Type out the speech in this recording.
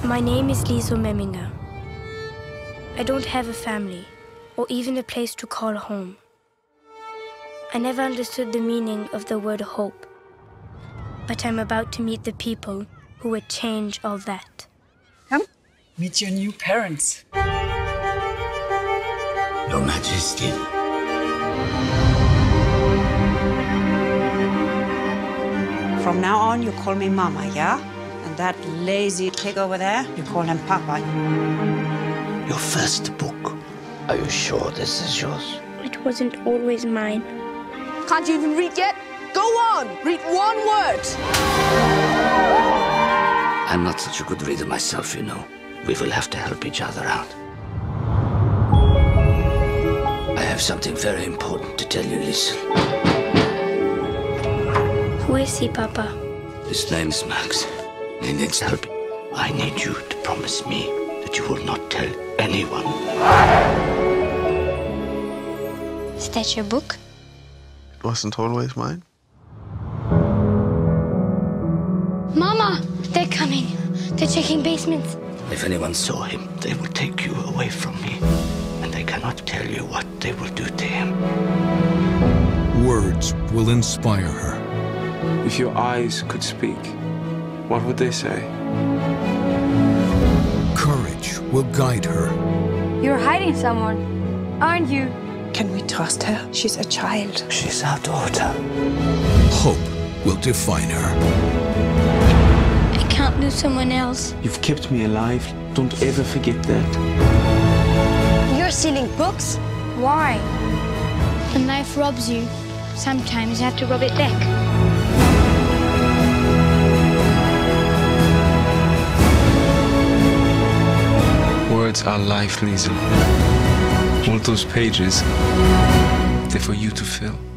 My name is Liesl Memminger. I don't have a family, or even a place to call home. I never understood the meaning of the word hope, but I'm about to meet the people who would change all that. Come, meet your new parents. Your Majesty. From now on, you call me Mama, yeah? And that lazy pig over there, you call him Papa. Your first book. Are you sure this is yours? It wasn't always mine. Can't you even read yet? Go on, read one word. I'm not such a good reader myself, you know. We will have to help each other out. I have something very important to tell you, Liesl. Who is he, Papa? His name is Max. He needs help. I need you to promise me that you will not tell anyone. Is that your book? It wasn't always mine. Mama! They're coming. They're checking basements. If anyone saw him, they will take you away from me. And they cannot tell you what they will do to him. Words will inspire her. If your eyes could speak, what would they say? Courage will guide her. You're hiding someone, aren't you? Can we trust her? She's a child. She's our daughter. Hope will define her. I can't lose someone else. You've kept me alive. Don't ever forget that. You're stealing books? Why? When life robs you, sometimes you have to rob it back. Words are life, Liesl. All those pages, they're for you to fill.